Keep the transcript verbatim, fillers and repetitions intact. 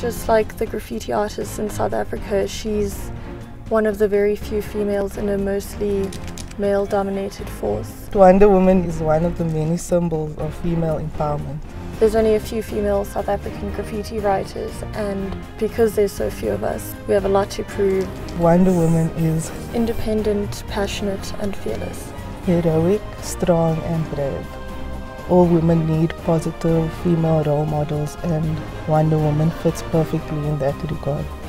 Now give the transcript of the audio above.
Just like the graffiti artists in South Africa, she's one of the very few females in a mostly male-dominated force. Wonder Woman is one of the many symbols of female empowerment. There's only a few female South African graffiti writers, and because there's so few of us, we have a lot to prove. Wonder Woman is independent, passionate and fearless. Heroic, strong and brave. All women need positive female role models, and Wonder Woman fits perfectly in that regard.